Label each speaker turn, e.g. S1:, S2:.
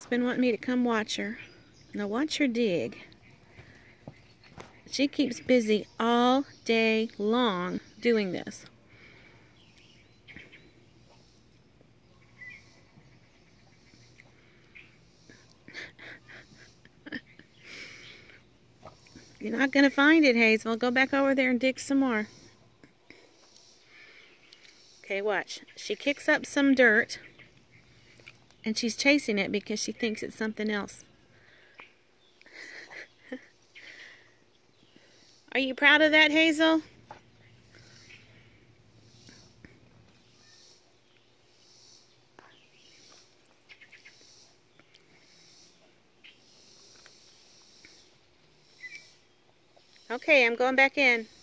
S1: Hazel's been wanting me to come watch her. Now watch her dig. She keeps busy all day long doing this. You're not going to find it, Hazel. Go back over there and dig some more. Okay, watch. She kicks up some dirt, and she's chasing it because she thinks it's something else. Are you proud of that, Hazel? Okay, I'm going back in.